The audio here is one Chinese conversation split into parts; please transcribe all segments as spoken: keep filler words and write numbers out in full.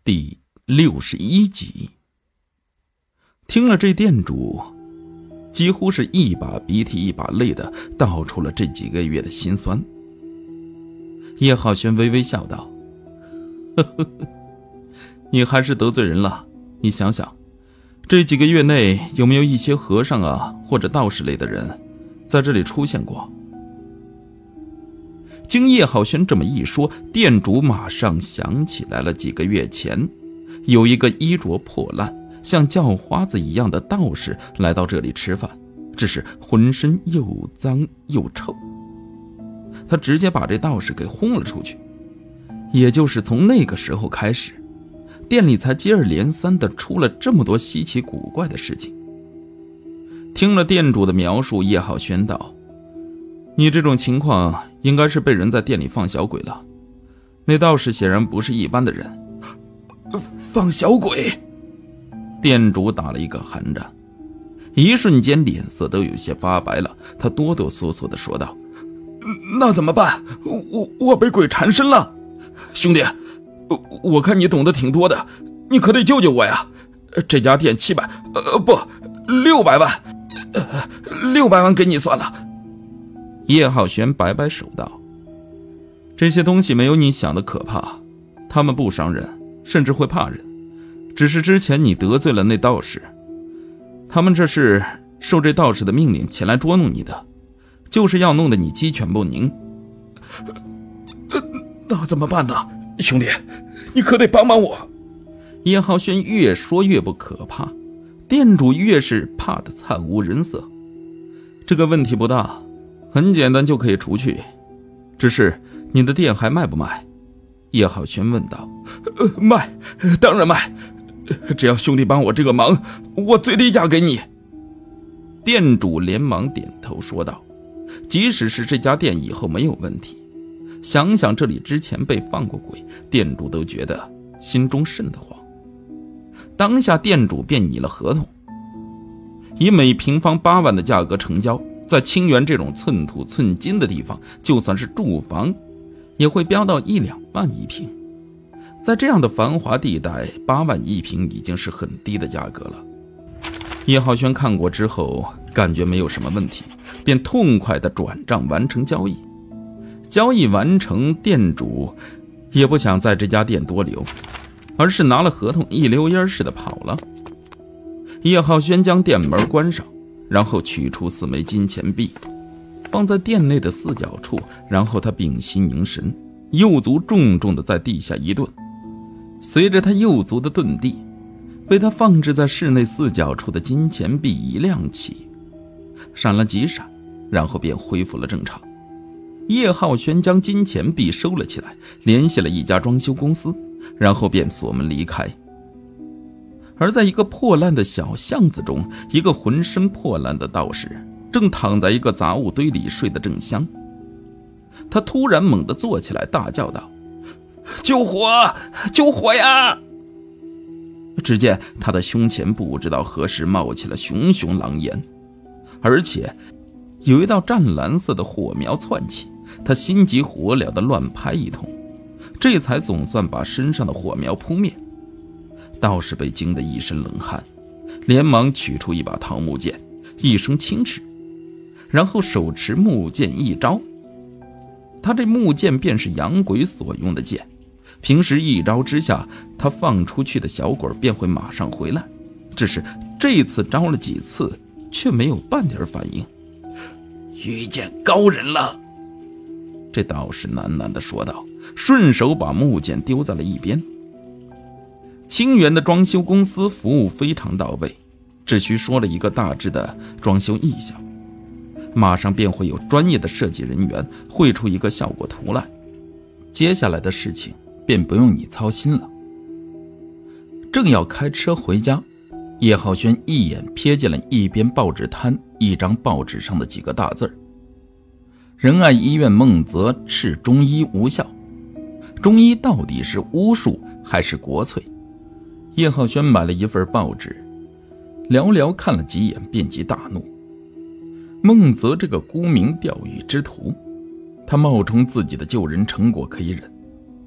第六十一集。听了这店主几乎是一把鼻涕一把泪的道出了这几个月的辛酸。叶浩轩微微笑道，呵呵呵，你还是得罪人了。你想想，这几个月内有没有一些和尚啊或者道士类的人在这里出现过？经叶浩轩这么一说，店主马上想起来了，几个月前有一个衣着破烂像叫花子一样的道士来到这里吃饭，只是浑身又脏又臭。他直接把这道士给轰了出去。也就是从那个时候开始，店里才接二连三的出了这么多稀奇古怪的事情。听了店主的描述，叶浩轩道，你这种情况应该是被人在店里放小鬼了。那道士显然不是一般的人。 放小鬼？ 店主打了一个寒战，一瞬间脸色都有些发白了。他哆哆嗦嗦地说道， 那怎么办？我我被鬼缠身了。兄弟，我看你懂得挺多的，你可得救救我呀。这家店七百呃不六百万呃六百万给你算了。 叶浩轩摆摆手道，这些东西没有你想的可怕，他们不伤人，甚至会怕人。只是之前你得罪了那道士，他们这是受这道士的命令前来捉弄你的，就是要弄得你鸡犬不宁。 呃、那怎么办呢？兄弟，你可得帮帮我。 叶浩轩越说越不可怕，店主越是怕得惨无人色。这个问题不大，很简单就可以除去，只是你的店还卖不卖？叶浩轩问道。 呃，卖，当然卖，只要兄弟帮我这个忙，我最低价给你。 店主连忙点头说道，即使是这家店以后没有问题，想想这里之前被放过鬼，店主都觉得心中瘆得慌。当下店主便拟了合同，以每平方八万的价格成交。在清源这种寸土寸金的地方，就算是住房也会飙到一两万一平。在这样的繁华地带，八万一平已经是很低的价格了。叶浩轩看过之后感觉没有什么问题，便痛快地转账完成交易。交易完成，店主也不想在这家店多留，而是拿了合同一溜烟似的跑了。叶浩轩将店门关上，然后取出四枚金钱币放在店内的四角处，然后他屏息凝神，右足重重地在地下一顿。随着他右足的顿地，被他放置在室内四角处的金钱币一亮起，闪了几闪，然后便恢复了正常。叶浩轩将金钱币收了起来，联系了一家装修公司，然后便锁门离开。而在一个破烂的小巷子中，一个浑身破烂的道士正躺在一个杂物堆里睡得正香。他突然猛地坐起来，大叫道， 救火！救火呀！ 只见他的胸前不知道何时冒起了熊熊狼烟，而且有一道湛蓝色的火苗窜起，他心急火燎地乱拍一通，这才总算把身上的火苗扑灭。道士被惊得一身冷汗，连忙取出一把桃木剑，一声轻斥，然后手持木剑一招。他这木剑便是养鬼所用的剑，平时一招之下，他放出去的小鬼便会马上回来，只是这次招了几次却没有半点反应。 遇见高人了， 这道士喃喃地说道，顺手把木剑丢在了一边。清源的装修公司服务非常到位，只需说了一个大致的装修意向，马上便会有专业的设计人员绘出一个效果图来，接下来的事情便不用你操心了。正要开车回家，叶浩轩一眼瞥见了一边报纸摊一张报纸上的几个大字儿：仁爱医院孟泽斥中医无效。中医到底是巫术还是国粹？叶浩轩买了一份报纸，寥寥看了几眼便即大怒。孟泽这个沽名钓誉之徒，他冒充自己的救人成果可以忍，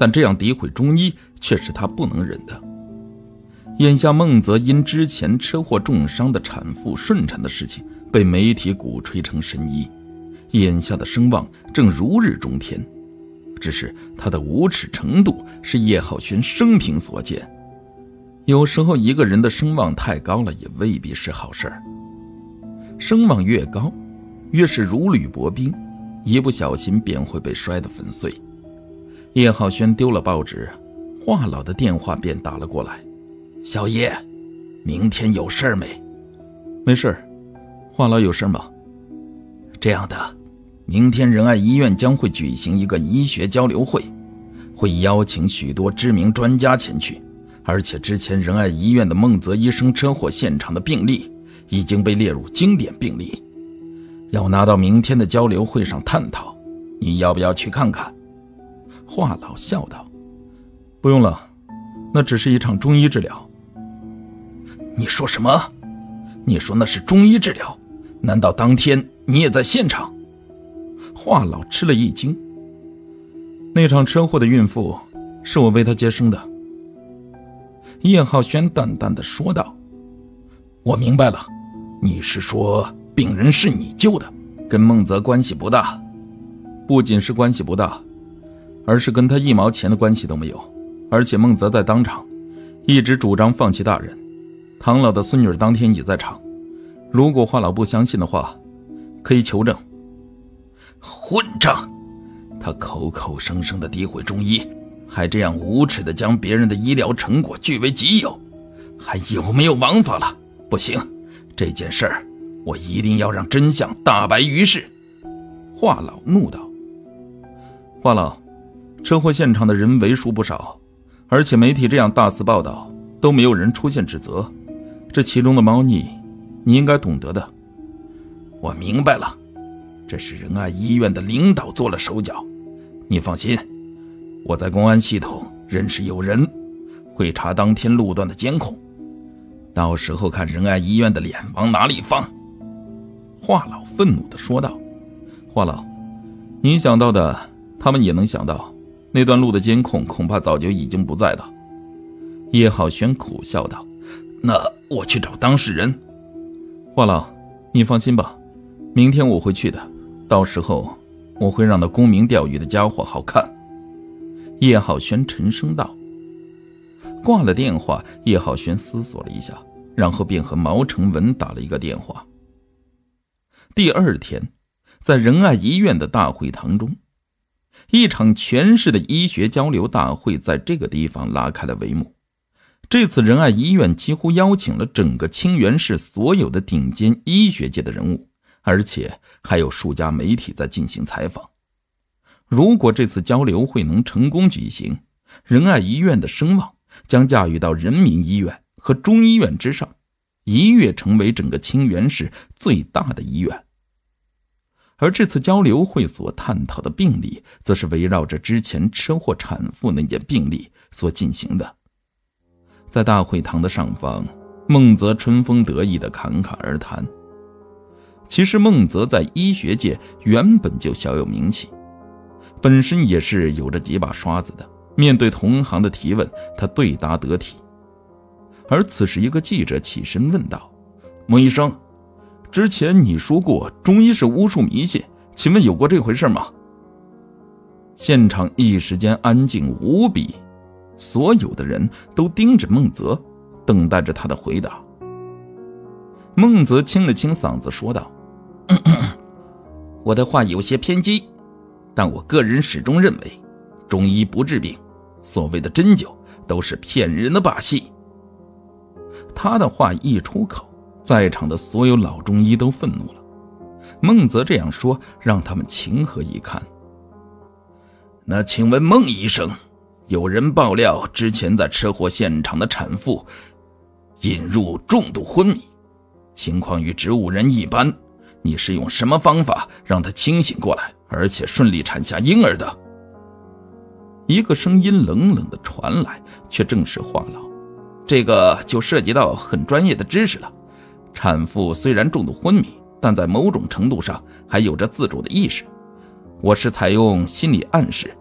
但这样诋毁中医却是他不能忍的。眼下孟泽因之前车祸重伤的产妇顺产的事情被媒体鼓吹成神医，眼下的声望正如日中天，只是他的无耻程度是叶浩轩生平所见。有时候一个人的声望太高了也未必是好事儿，声望越高越是如履薄冰，一不小心便会被摔得粉碎。叶浩轩丢了报纸，华老的电话便打了过来。小叶，明天有事没？没事。华老有事吗？这样的，明天仁爱医院将会举行一个医学交流会，会邀请许多知名专家前去，而且之前仁爱医院的孟泽医生车祸现场的病例已经被列入经典病例，要拿到明天的交流会上探讨，你要不要去看看？华老笑道：不用了，那只是一场中医治疗。你说什么？你说那是中医治疗？难道当天你也在现场？华老吃了一惊。那场车祸的孕妇是我为她接生的。叶浩轩淡淡的说道：我明白了，你是说病人是你救的，跟孟泽关系不大。不仅是关系不大，而是跟他一毛钱的关系都没有。而且孟泽在当场一直主张放弃大人，唐老的孙女当天也在场，如果华老不相信的话，可以求证。混账！他口口声声的诋毁中医，还这样无耻的将别人的医疗成果据为己有，还有没有王法了？不行，这件事儿我一定要让真相大白于世。华老怒道：华老，车祸现场的人为数不少，而且媒体这样大肆报道都没有人出现指责，这其中的猫腻你应该懂得的。我明白了，这是仁爱医院的领导做了手脚。你放心，我在公安系统认识有人，会查当天路段的监控，到时候看仁爱医院的脸往哪里放。华老愤怒地说道：华老，你想到的他们也能想到，那段路的监控恐怕早就已经不在了。叶浩轩苦笑道：那我去找当事人。华老，你放心吧，明天我会去的，到时候我会让那沽名钓誉的家伙好看。叶浩轩沉声道。挂了电话，叶浩轩思索了一下，然后便和毛成文打了一个电话。第二天，在仁爱医院的大会堂中，一场全市的医学交流大会在这个地方拉开了帷幕。这次仁爱医院几乎邀请了整个清源市所有的顶尖医学界的人物，而且还有数家媒体在进行采访。如果这次交流会能成功举行，仁爱医院的声望将驾驭到人民医院和中医院之上，一跃成为整个清源市最大的医院。而这次交流会所探讨的病例，则是围绕着之前车祸产妇那件病例所进行的。在大会堂的上方，孟泽春风得意地侃侃而谈。其实孟泽在医学界原本就小有名气，本身也是有着几把刷子的，面对同行的提问，他对答得体。而此时一个记者起身问道：孟医生，之前你说过中医是巫术迷信，请问有过这回事吗？现场一时间安静无比，所有的人都盯着孟泽，等待着他的回答。孟泽清了清嗓子说道：咳咳，我的话有些偏激，但我个人始终认为中医不治病，所谓的针灸都是骗人的把戏。他的话一出口，在场的所有老中医都愤怒了。孟泽这样说，让他们情何以堪？那请问孟医生，有人爆料之前在车祸现场的产妇引入重度昏迷，情况与植物人一般，你是用什么方法让她清醒过来，而且顺利产下婴儿的？一个声音冷冷地传来，却正是华老。这个就涉及到很专业的知识了。产妇虽然重度昏迷，但在某种程度上还有着自主的意识。我是采用心理暗示，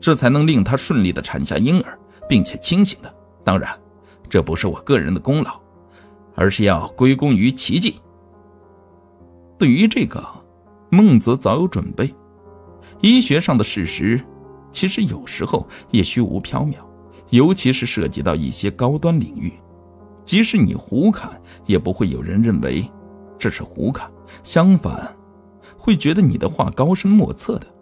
这才能令他顺利地产下婴儿，并且清醒的。当然，这不是我个人的功劳，而是要归功于奇迹。对于这个，孟泽早有准备。医学上的事实，其实有时候也虚无缥缈，尤其是涉及到一些高端领域，即使你胡侃，也不会有人认为这是胡侃，相反，会觉得你的话高深莫测的。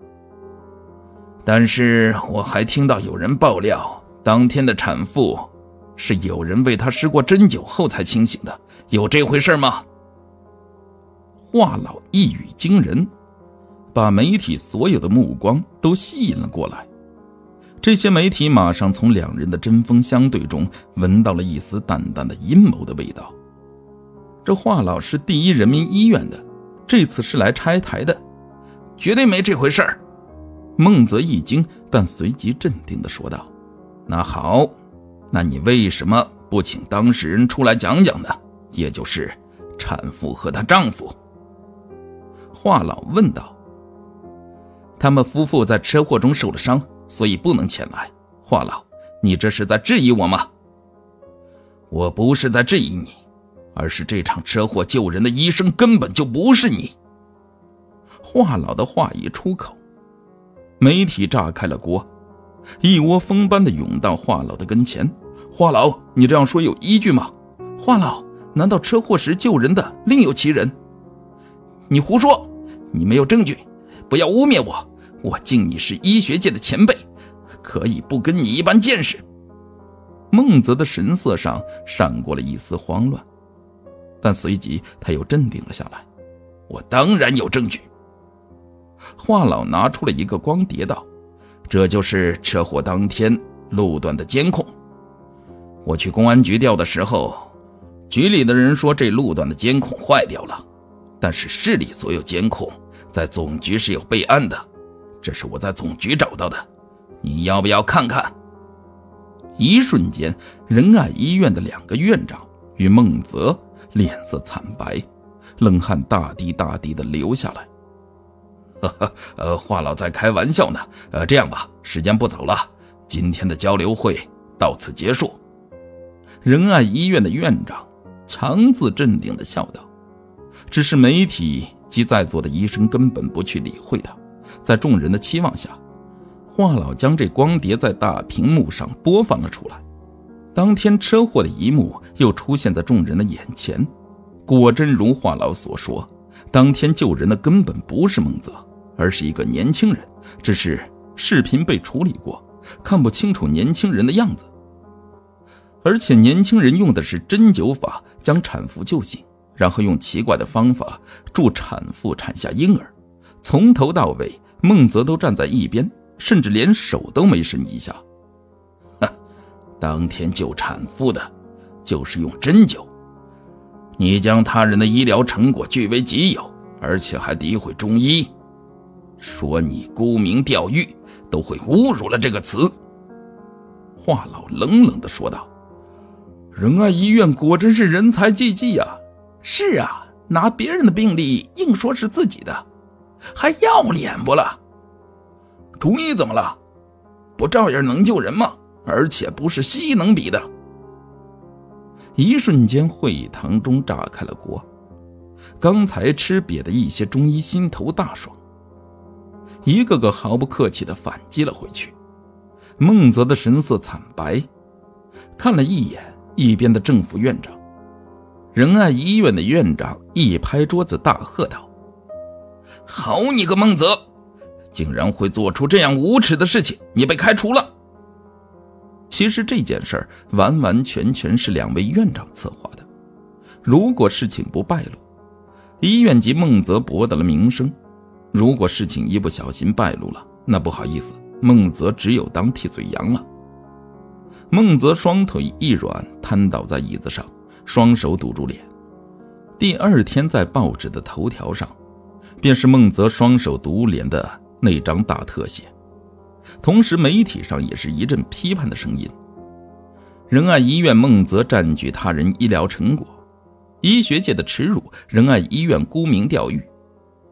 但是我还听到有人爆料，当天的产妇是有人为她施过针灸后才清醒的，有这回事吗？华老一语惊人，把媒体所有的目光都吸引了过来。这些媒体马上从两人的针锋相对中闻到了一丝淡淡的阴谋的味道。这华老是第一人民医院的，这次是来拆台的，绝对没这回事儿。孟泽一惊，但随即镇定地说道：那好，那你为什么不请当事人出来讲讲呢？也就是产妇和她丈夫。华老问道：他们夫妇在车祸中受了伤，所以不能前来。华老，你这是在质疑我吗？我不是在质疑你，而是这场车祸救人的医生根本就不是你。华老的话一出口，媒体炸开了锅，一窝蜂般的涌到华老的跟前。华老，你这样说有依据吗？华老，难道车祸时救人的另有其人？你胡说，你没有证据，不要污蔑我，我敬你是医学界的前辈，可以不跟你一般见识。孟泽的神色上闪过了一丝慌乱，但随即他又镇定了下来。我当然有证据。华老拿出了一个光碟道，这就是车祸当天路段的监控。我去公安局调的时候，局里的人说这路段的监控坏掉了，但是市里所有监控在总局是有备案的，这是我在总局找到的，你要不要看看？一瞬间，仁爱医院的两个院长与孟泽脸色惨白，冷汗大滴大滴地流下来。呵呵，呃，华老在开玩笑呢。呃，这样吧，时间不早了，今天的交流会到此结束。仁爱医院的院长强自镇定地笑道。只是媒体及在座的医生根本不去理会他，在众人的期望下，华老将这光碟在大屏幕上播放了出来。当天车祸的一幕又出现在众人的眼前，果真如华老所说，当天救人的根本不是孟泽，而是一个年轻人，只是视频被处理过，看不清楚年轻人的样子。而且年轻人用的是针灸法将产妇救醒，然后用奇怪的方法助产妇产下婴儿，从头到尾孟泽都站在一边，甚至连手都没伸一下。哼，当天救产妇的就是用针灸，你将他人的医疗成果据为己有，而且还诋毁中医，说你沽名钓誉，都会侮辱了这个词。华老冷冷地说道。仁爱医院果真是人才济济啊！是啊，拿别人的病例硬说是自己的，还要脸不了？中医怎么了？不照样能救人吗？而且不是西医能比的。一瞬间，会议堂中炸开了锅。刚才吃瘪的一些中医心头大爽，一个个毫不客气地反击了回去。孟泽的神色惨白，看了一眼一边的政府院长。仁爱医院的院长一拍桌子大喝道：好你个孟泽，竟然会做出这样无耻的事情，你被开除了。其实这件事儿完完全全是两位院长策划的，如果事情不败露，医院及孟泽博得了名声；如果事情一不小心败露了，那不好意思，孟泽只有当替罪羊了。孟泽双腿一软，瘫倒在椅子上，双手堵住脸。第二天在报纸的头条上，便是孟泽双手堵脸的那张大特写，同时媒体上也是一阵批判的声音。仁爱医院孟泽占据他人医疗成果，医学界的耻辱，仁爱医院沽名钓誉。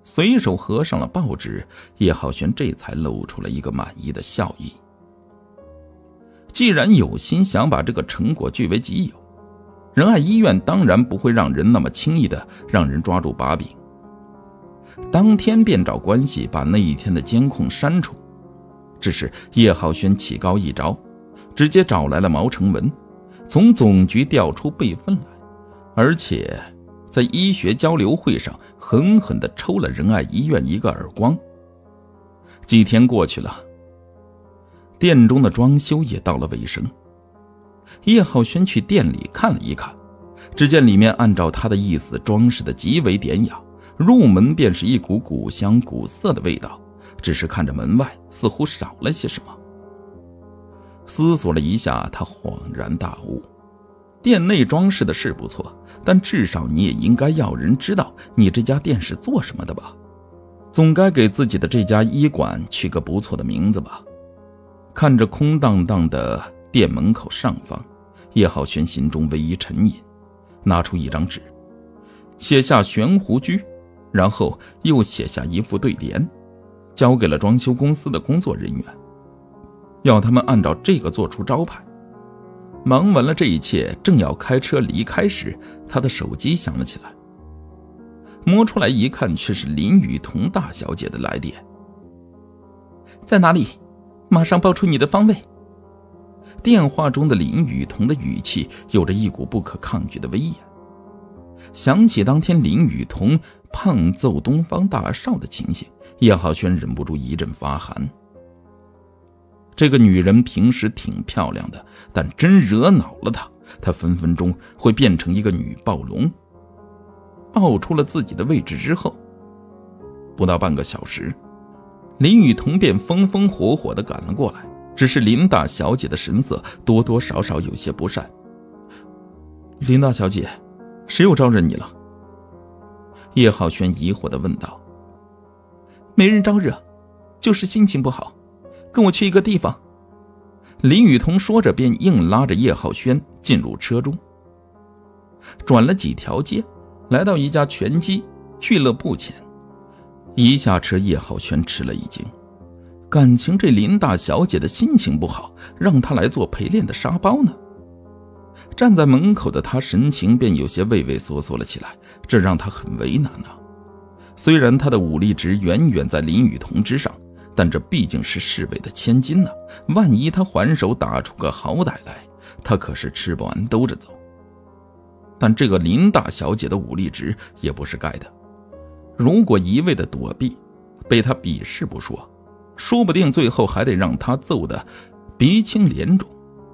随手合上了报纸，叶浩轩这才露出了一个满意的笑意。既然有心想把这个成果据为己有，仁爱医院当然不会让人那么轻易的让人抓住把柄。当天便找关系把那一天的监控删除，只是叶浩轩棋高一招，直接找来了毛成文，从总局调出备份来，而且在医学交流会上狠狠地抽了仁爱医院一个耳光。几天过去了，店中的装修也到了尾声。叶浩轩去店里看了一看，只见里面按照他的意思装饰的极为典雅，入门便是一股古香古色的味道，只是看着门外似乎少了些什么。思索了一下，他恍然大悟，店内装饰的是不错，但至少你也应该要人知道你这家店是做什么的吧，总该给自己的这家医馆取个不错的名字吧。看着空荡荡的店门口上方，叶浩轩心中微一沉吟，拿出一张纸，写下悬壶居，然后又写下一副对联，交给了装修公司的工作人员，要他们按照这个做出招牌。忙完了这一切，正要开车离开时，他的手机响了起来，摸出来一看，却是林雨桐大小姐的来电。在哪里？马上报出你的方位。电话中的林雨桐的语气有着一股不可抗拒的威严。想起当天林雨桐胖揍东方大少的情形，叶浩轩忍不住一阵发寒。这个女人平时挺漂亮的，但真惹恼了她，她分分钟会变成一个女暴龙。报出了自己的位置之后，不到半个小时，林雨桐便风风火火地赶了过来，只是林大小姐的神色多多少少有些不善。林大小姐，谁又招惹你了？叶浩轩疑惑地问道。没人招惹，就是心情不好，跟我去一个地方。林雨桐说着便硬拉着叶浩轩进入车中，转了几条街，来到一家拳击俱乐部前。一下车，叶浩轩吃了一惊，感情这林大小姐的心情不好，让她来做陪练的沙包呢。站在门口的他神情便有些畏畏缩缩了起来，这让他很为难啊。虽然他的武力值远远在林雨桐之上，但这毕竟是市委的千金呢、啊，万一他还手打出个好歹来，他可是吃不完兜着走。但这个林大小姐的武力值也不是盖的，如果一味的躲避，被他鄙视不说，说不定最后还得让他揍得鼻青脸肿。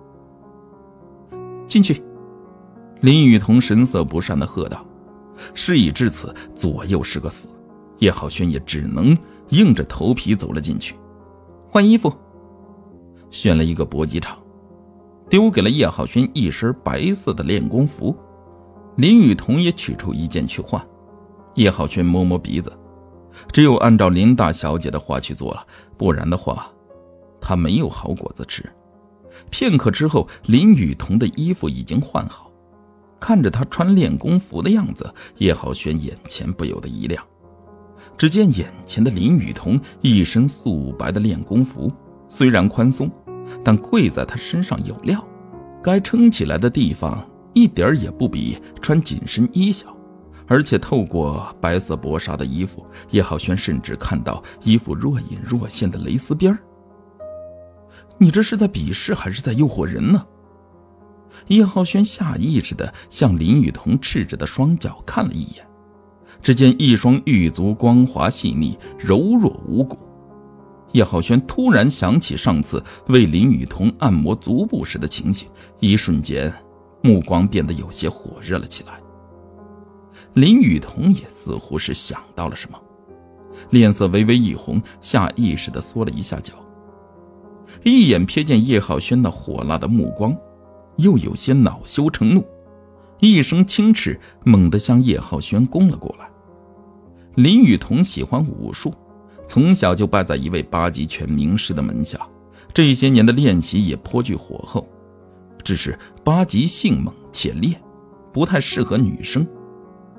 进去！林雨桐神色不善地喝道。事已至此，左右是个死，叶浩轩也只能硬着头皮走了进去。换衣服，选了一个搏击场，丢给了叶浩轩一身白色的练功服。林雨桐也取出一件去换。叶浩轩摸摸鼻子，只有按照林大小姐的话去做了，不然的话他没有好果子吃。片刻之后，林雨桐的衣服已经换好，看着她穿练功服的样子，叶浩轩眼前不由得一亮。只见眼前的林雨桐一身素白的练功服，虽然宽松，但跪在她身上有料，该撑起来的地方一点也不比穿紧身衣小。而且透过白色薄纱的衣服，叶浩轩甚至看到衣服若隐若现的蕾丝边。你这是在鄙视还是在诱惑人呢？叶浩轩下意识地向林雨桐赤着的双脚看了一眼，只见一双玉足光滑细腻，柔弱无骨。叶浩轩突然想起上次为林雨桐按摩足部时的情形，一瞬间目光变得有些火热了起来。林雨桐也似乎是想到了什么，脸色微微一红，下意识地缩了一下脚，一眼瞥见叶浩轩那火辣的目光，又有些恼羞成怒，一声轻斥猛地向叶浩轩攻了过来。林雨桐喜欢武术，从小就拜在一位八极拳名师的门下，这些年的练习也颇具火候，只是八极性猛且烈，不太适合女生。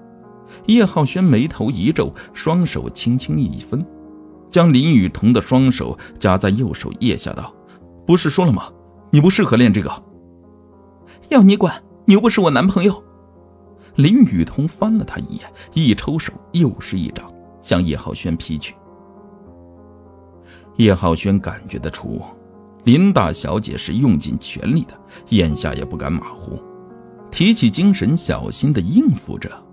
叶浩轩眉头一皱，双手轻轻一分，将林雨桐的双手夹在右手腋下道：“不是说了吗？你不适合练这个。”“要你管，你又不是我男朋友。”林雨桐翻了他一眼，一抽手又是一掌，向叶浩轩劈去。叶浩轩感觉得出，林大小姐是用尽全力的，眼下也不敢马虎，提起精神小心地应付着。